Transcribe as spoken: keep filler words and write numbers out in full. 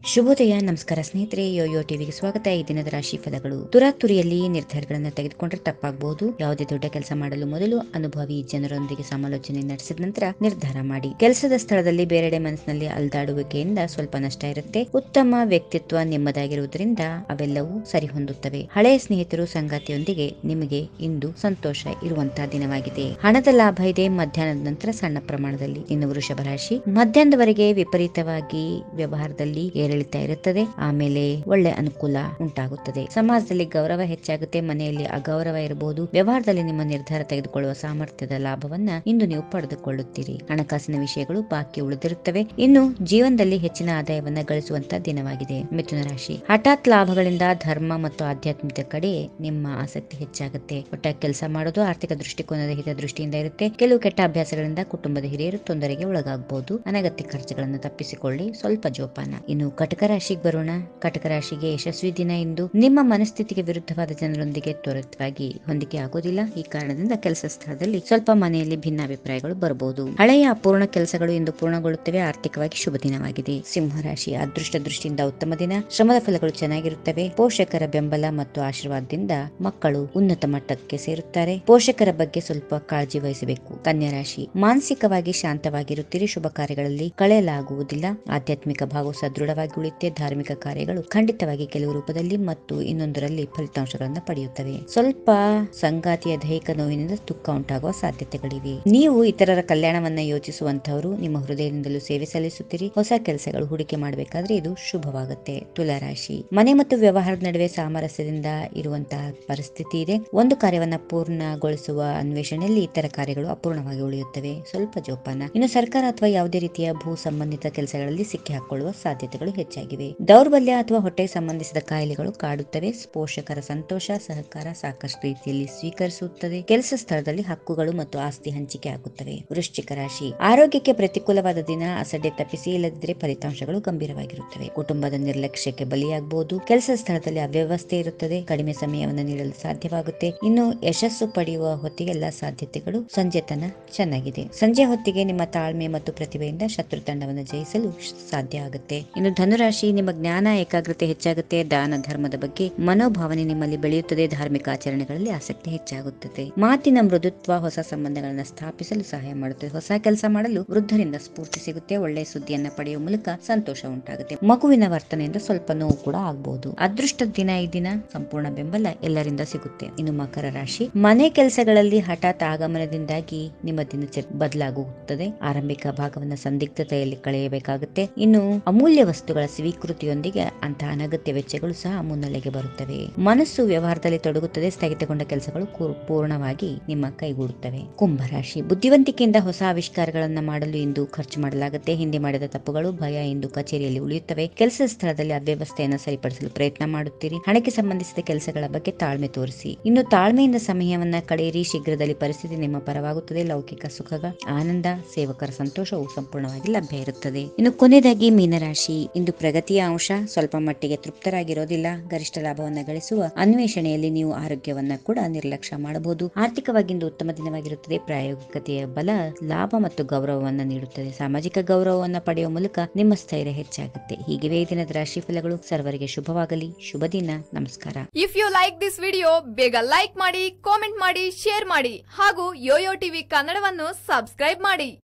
ಶುಭೋದಯ, ನಮಸ್ಕಾರ ಸ್ನೇಹಿತರೆ. ಯೋಯೋ ಟಿವಿಗೆ ಸ್ವಾಗತ. ಈ ದಿನದ ರಾಶಿ ಫಲಗಳು. ತುರಾತುರಿಯಲ್ಲಿ ನಿರ್ಧಾರಗಳನ್ನು ತೆಗೆದುಕೊಂಡ್ರೆ ತಪ್ಪಾಗಬಹುದು. ಯಾವುದೇ ದೊಡ್ಡ ಕೆಲಸ ಮಾಡಲು ಮೊದಲು ಅನುಭವಿ ಜನರೊಂದಿಗೆ ಸಮಾಲೋಚನೆ ನಡೆಸಿದ ನಂತರ ನಿರ್ಧಾರ ಮಾಡಿ. ಕೆಲಸದ ಸ್ಥಳದಲ್ಲಿ ಬೇರೆಡೆ ಮನಸ್ಸಿನಲ್ಲಿ ಅಲ್ದಾಡುವಿಕೆಯಿಂದ ಸ್ವಲ್ಪ ನಷ್ಟ ಇರುತ್ತೆ. ಉತ್ತಮ ವ್ಯಕ್ತಿತ್ವ ನಿಮ್ಮದಾಗಿರುವುದರಿಂದ ಅವೆಲ್ಲವೂ ಸರಿ ಹೊಂದುತ್ತವೆ. ಹಳೆಯ ಸ್ನೇಹಿತರು ಸಂಗಾತಿಯೊಂದಿಗೆ ನಿಮಗೆ ಇಂದು ಸಂತೋಷ ಇರುವಂತಹ ದಿನವಾಗಿದೆ. ಹಣದ ಲಾಭ ಇದೆ. ಮಧ್ಯಾಹ್ನದ ನಂತರ ಸಣ್ಣ ಪ್ರಮಾಣದಲ್ಲಿ. ಇನ್ನು ವೃಷಭ ರಾಶಿ, ಮಧ್ಯಾಹ್ನದವರೆಗೆ ವಿಪರೀತವಾಗಿ ವ್ಯವಹಾರದಲ್ಲಿ ಏರಿಳಿತ ಇರುತ್ತದೆ. ಆಮೇಲೆ ಒಳ್ಳೆ ಅನುಕೂಲ ಉಂಟಾಗುತ್ತದೆ. ಸಮಾಜದಲ್ಲಿ ಗೌರವ ಹೆಚ್ಚಾಗುತ್ತೆ. ಮನೆಯಲ್ಲಿ ಅಗೌರವ ಇರಬಹುದು. ವ್ಯವಹಾರದಲ್ಲಿ ನಿಮ್ಮ ನಿರ್ಧಾರ ತೆಗೆದುಕೊಳ್ಳುವ ಸಾಮರ್ಥ್ಯದ ಲಾಭವನ್ನ ಇಂದು ನೀವು ಪಡೆದುಕೊಳ್ಳುತ್ತೀರಿ. ಹಣಕಾಸಿನ ವಿಷಯಗಳು ಬಾಕಿ ಉಳಿದಿರುತ್ತವೆ. ಇನ್ನು ಜೀವನದಲ್ಲಿ ಹೆಚ್ಚಿನ ಆದಾಯವನ್ನ ಗಳಿಸುವಂತಹ ದಿನವಾಗಿದೆ. ಮಿಥುನ ರಾಶಿ, ಹಠಾತ್ ಲಾಭಗಳಿಂದ ಧರ್ಮ ಮತ್ತು ಆಧ್ಯಾತ್ಮಿಕ ಕಡೆ ನಿಮ್ಮ ಆಸಕ್ತಿ ಹೆಚ್ಚಾಗುತ್ತೆ. ಒಟ್ಟಾಗಿ ಕೆಲಸ ಮಾಡೋದು ಆರ್ಥಿಕ ದೃಷ್ಟಿಕೋನದ ಹಿತದೃಷ್ಟಿಯಿಂದ ಇರುತ್ತೆ. ಕೆಲವು ಕೆಟ್ಟ ಅಭ್ಯಾಸಗಳಿಂದ ಕುಟುಂಬದ ಹಿರಿಯರು ತೊಂದರೆಗೆ ಒಳಗಾಗಬಹುದು. ಅನಗತ್ಯ ಖರ್ಚುಗಳನ್ನು ತಪ್ಪಿಸಿಕೊಳ್ಳಿ. ಸ್ವಲ್ಪ ಜೋಪಾನ. ಇನ್ನು ಕಟಕ ರಾಶಿಗೆ ಬರೋಣ. ಕಟಕ ರಾಶಿಗೆ ಯಶಸ್ವಿ ದಿನ ಇಂದು. ನಿಮ್ಮ ಮನಸ್ಥಿತಿಗೆ ವಿರುದ್ಧವಾದ ಜನರೊಂದಿಗೆ ತ್ವರಿತವಾಗಿ ಹೊಂದಿಕೆ ಆಗೋದಿಲ್ಲ. ಈ ಕಾರಣದಿಂದ ಕೆಲಸ ಸ್ಥಳದಲ್ಲಿ ಸ್ವಲ್ಪ ಮನೆಯಲ್ಲಿ ಭಿನ್ನಾಭಿಪ್ರಾಯಗಳು ಬರಬಹುದು. ಹಳೆಯ ಅಪೂರ್ಣ ಕೆಲಸಗಳು ಇಂದು ಪೂರ್ಣಗೊಳ್ಳುತ್ತವೆ. ಆರ್ಥಿಕವಾಗಿ ಶುಭ ದಿನವಾಗಿದೆ. ಸಿಂಹ ರಾಶಿ, ಅದೃಷ್ಟ ದೃಷ್ಟಿಯಿಂದ ಉತ್ತಮ ದಿನ. ಶ್ರಮದ ಫಲಗಳು ಚೆನ್ನಾಗಿರುತ್ತವೆ. ಪೋಷಕರ ಬೆಂಬಲ ಮತ್ತು ಆಶೀರ್ವಾದದಿಂದ ಮಕ್ಕಳು ಉನ್ನತ ಮಟ್ಟಕ್ಕೆ ಸೇರುತ್ತಾರೆ. ಪೋಷಕರ ಬಗ್ಗೆ ಸ್ವಲ್ಪ ಕಾಳಜಿ ವಹಿಸಬೇಕು. ಕನ್ಯಾ ರಾಶಿ, ಮಾನಸಿಕವಾಗಿ ಶಾಂತವಾಗಿರುತ್ತೀರಿ. ಶುಭ ಕಾರ್ಯಗಳಲ್ಲಿ ಕಳೆಯಲಾಗುವುದಿಲ್ಲ. ಆಧ್ಯಾತ್ಮಿಕ ಭಾಗವು ಸದೃಢವಾಗಿ ಉಳಿಯುತ್ತೆ. ಧಾರ್ಮಿಕ ಕಾರ್ಯಗಳು ಖಂಡಿತವಾಗಿ ಕೆಲವು ರೂಪದಲ್ಲಿ ಮತ್ತು ಇನ್ನೊಂದರಲ್ಲಿ ಫಲಿತಾಂಶಗಳನ್ನು ಪಡೆಯುತ್ತವೆ. ಸ್ವಲ್ಪ ಸಂಗಾತಿಯ ದೈಹಿಕ ನೋವಿನಿಂದ ದುಃಖ ಉಂಟಾಗುವ ಸಾಧ್ಯತೆಗಳಿವೆ. ನೀವು ಇತರರ ಕಲ್ಯಾಣವನ್ನ ಯೋಚಿಸುವಂತವರು. ನಿಮ್ಮ ಹೃದಯದಿಂದಲೂ ಸೇವೆ ಸಲ್ಲಿಸುತ್ತೀರಿ. ಹೊಸ ಕೆಲಸಗಳು ಹೂಡಿಕೆ ಮಾಡಬೇಕಾದ್ರೆ ಇದು ಶುಭವಾಗುತ್ತೆ. ತುಲಾ ರಾಶಿ, ಮನೆ ಮತ್ತು ವ್ಯವಹಾರದ ನಡುವೆ ಸಾಮರಸ್ಯದಿಂದ ಇರುವಂತಹ ಪರಿಸ್ಥಿತಿ ಇದೆ. ಒಂದು ಕಾರ್ಯವನ್ನ ಪೂರ್ಣಗೊಳಿಸುವ ಅನ್ವೇಷಣೆಯಲ್ಲಿ ಇತರ ಕಾರ್ಯಗಳು ಅಪೂರ್ಣವಾಗಿ ಉಳಿಯುತ್ತವೆ. ಸ್ವಲ್ಪ ಜೋಪಾನ. ಇನ್ನು ಸರ್ಕಾರ ಅಥವಾ ಯಾವುದೇ ರೀತಿಯ ಭೂ ಸಂಬಂಧಿತ ಕೆಲಸಗಳಲ್ಲಿ ಸಿಕ್ಕಿ ಹಾಕೊಳ್ಳುವ ಸಾಧ್ಯತೆಗಳು ಹೆಚ್ಚಾಗಿವೆ. ದೌರ್ಬಲ್ಯ ಅಥವಾ ಹೊಟ್ಟೆಗೆ ಸಂಬಂಧಿಸಿದ ಕಾಯಿಲೆಗಳು ಕಾಡುತ್ತವೆ. ಪೋಷಕರ ಸಂತೋಷ ಸಹಕಾರ ಸಾಕಷ್ಟು ರೀತಿಯಲ್ಲಿ ಸ್ವೀಕರಿಸುತ್ತದೆ. ಕೆಲಸ ಸ್ಥಳದಲ್ಲಿ ಹಕ್ಕುಗಳು ಮತ್ತು ಆಸ್ತಿ ಹಂಚಿಕೆ ಆಗುತ್ತವೆ. ವೃಶ್ಚಿಕ ರಾಶಿ, ಆರೋಗ್ಯಕ್ಕೆ ಪ್ರತಿಕೂಲವಾದ ದಿನ. ಅಸಡ್ಡೆ ತಪ್ಪಿಸಿ, ಇಲ್ಲದಿದ್ದರೆ ಫಲಿತಾಂಶಗಳು ಗಂಭೀರವಾಗಿರುತ್ತವೆ. ಕುಟುಂಬದ ನಿರ್ಲಕ್ಷ್ಯಕ್ಕೆ ಬಲಿಯಾಗಬಹುದು. ಕೆಲಸ ಸ್ಥಳದಲ್ಲಿ ಅವ್ಯವಸ್ಥೆ ಇರುತ್ತದೆ. ಕಡಿಮೆ ಸಮಯವನ್ನು ನೀಡಲು ಸಾಧ್ಯವಾಗುತ್ತೆ. ಇನ್ನು ಯಶಸ್ಸು ಪಡೆಯುವ ಹೊತ್ತಿಗೆ ಎಲ್ಲಾ ಸಾಧ್ಯತೆಗಳು ಸಂಜೆ ತನ ಚೆನ್ನಾಗಿದೆ. ಸಂಜೆ ಹೊತ್ತಿಗೆ ನಿಮ್ಮ ತಾಳ್ಮೆ ಮತ್ತು ಪ್ರತಿಭೆಯಿಂದ ಶತ್ರು ತಂಡವನ್ನು ಜಯಿಸಲು ಸಾಧ್ಯ ಆಗುತ್ತೆ. ಇನ್ನು ಧನುರಾಶಿ, ನಿಮ್ಮ ಜ್ಞಾನ ಏಕಾಗ್ರತೆ ಹೆಚ್ಚಾಗುತ್ತೆ. ದಾನ ಧರ್ಮದ ಬಗ್ಗೆ ಮನೋಭಾವನೆ ನಿಮ್ಮಲ್ಲಿ ಬೆಳೆಯುತ್ತದೆ. ಧಾರ್ಮಿಕ ಆಚರಣೆಗಳಲ್ಲಿ ಆಸಕ್ತಿ ಹೆಚ್ಚಾಗುತ್ತದೆ. ಮಾತಿನ ಮೃದುತ್ವ ಹೊಸ ಸಂಬಂಧಗಳನ್ನು ಸ್ಥಾಪಿಸಲು ಸಹಾಯ ಮಾಡುತ್ತದೆ. ಹೊಸ ಕೆಲಸ ಮಾಡಲು ವೃದ್ಧರಿಂದ ಸ್ಫೂರ್ತಿ ಸಿಗುತ್ತೆ. ಒಳ್ಳೆಯ ಸುದ್ದಿಯನ್ನ ಪಡೆಯುವ ಮೂಲಕ ಸಂತೋಷ ಉಂಟಾಗುತ್ತೆ. ಮಗುವಿನ ವರ್ತನೆಯಿಂದ ಸ್ವಲ್ಪ ನೋವು ಕೂಡ ಆಗಬಹುದು. ಅದೃಷ್ಟದ ದಿನ ಈ ದಿನ. ಸಂಪೂರ್ಣ ಬೆಂಬಲ ಎಲ್ಲರಿಂದ ಸಿಗುತ್ತೆ. ಇನ್ನು ಮಕರ ರಾಶಿ, ಮನೆ ಕೆಲಸಗಳಲ್ಲಿ ಹಠಾತ್ ಆಗಮನದಿಂದಾಗಿ ನಿಮ್ಮ ದಿನಚರಿ ಬದಲಾಗುತ್ತದೆ. ಆರಂಭಿಕ ಭಾಗವನ್ನು ಸಂದಿಗ್ಧತೆಯಲ್ಲಿ ಕಳೆಯಬೇಕಾಗುತ್ತೆ. ಇನ್ನು ಅಮೂಲ್ಯ ವಸ್ತುಗಳ ಸ್ವೀಕೃತಿಯೊಂದಿಗೆ ಅಂತಹ ಅನಗತ್ಯ ವೆಚ್ಚಗಳು ಸಹ ಮುನ್ನೆಲೆಗೆ ಬರುತ್ತವೆ. ಮನಸ್ಸು ವ್ಯವಹಾರದಲ್ಲಿ ತೊಡಗುತ್ತದೆ. ಸ್ಥಗಿತಗೊಂಡ ಕೆಲಸಗಳು ಪೂರ್ಣವಾಗಿ ನಿಮ್ಮ ಕೈಗೂಡುತ್ತವೆ. ಕುಂಭರಾಶಿ, ಬುದ್ಧಿವಂತಿಕೆಯಿಂದ ಹೊಸ ಆವಿಷ್ಕಾರಗಳನ್ನ ಮಾಡಲು ಇಂದು ಖರ್ಚು ಮಾಡಲಾಗುತ್ತೆ. ಹಿಂದೆ ಮಾಡಿದ ತಪ್ಪುಗಳು ಭಯ ಇಂದು ಕಚೇರಿಯಲ್ಲಿ ಉಳಿಯುತ್ತವೆ. ಕೆಲಸದ ಸ್ಥಳದಲ್ಲಿ ಅವ್ಯವಸ್ಥೆಯನ್ನು ಸರಿಪಡಿಸಲು ಪ್ರಯತ್ನ ಮಾಡುತ್ತೀರಿ. ಹಣಕ್ಕೆ ಸಂಬಂಧಿಸಿದ ಕೆಲಸಗಳ ಬಗ್ಗೆ ತಾಳ್ಮೆ ತೋರಿಸಿ. ಇನ್ನು ತಾಳ್ಮೆಯಿಂದ ಸಮಯವನ್ನ ಕಳೆಯಿರಿ. ಶೀಘ್ರದಲ್ಲಿ ಪರಿಸ್ಥಿತಿ ನಿಮ್ಮ ಪರವಾಗುತ್ತದೆ. ಲೌಕಿಕ ಸುಖಗಳ ಆನಂದ, ಸೇವಕರ ಸಂತೋಷವು ಸಂಪೂರ್ಣವಾಗಿ ಲಭ್ಯ ಇರುತ್ತದೆ. ಇನ್ನು ಕೊನೆಯದಾಗಿ ಮೀನರಾಶಿ, ಇಂದು ಪ್ರಗತಿಯ ಅಂಶ. ಸ್ವಲ್ಪ ಮಟ್ಟಿಗೆ ತೃಪ್ತರಾಗಿರೋದಿಲ್ಲ. ಗರಿಷ್ಠ ಲಾಭವನ್ನ ಗಳಿಸುವ ಅನ್ವೇಷಣೆಯಲ್ಲಿ ನೀವು ಆರೋಗ್ಯವನ್ನ ಕೂಡ ನಿರ್ಲಕ್ಷ್ಯ ಮಾಡಬಹುದು. ಆರ್ಥಿಕವಾಗಿ ಇಂದು ಉತ್ತಮ ದಿನವಾಗಿರುತ್ತದೆ. ಪ್ರಾಯೋಗಿಕತೆಯ ಬಲ ಲಾಭ ಮತ್ತು ಗೌರವವನ್ನ ನೀಡುತ್ತದೆ. ಸಾಮಾಜಿಕ ಗೌರವವನ್ನ ಪಡೆಯುವ ಮೂಲಕ ನಿಮ್ಮ ಸ್ಥೈರ್ಯ ಹೆಚ್ಚಾಗುತ್ತೆ. ಹೀಗಿವೆ ಈ ದಿನದ ರಾಶಿ ಫಲಗಳು. ಸರ್ವರಿಗೆ ಶುಭವಾಗಲಿ. ಶುಭ ದಿನ. ನಮಸ್ಕಾರ. If you like this video, ಬೇಗ ಲೈಕ್ ಮಾಡಿ, ಕಾಮೆಂಟ್ ಮಾಡಿ, ಶೇರ್ ಮಾಡಿ ಹಾಗೂ ಯೋಯೋ ಟಿವಿ ಕನ್ನಡವನ್ನು ಸಬ್ಸ್ಕ್ರೈಬ್ ಮಾಡಿ.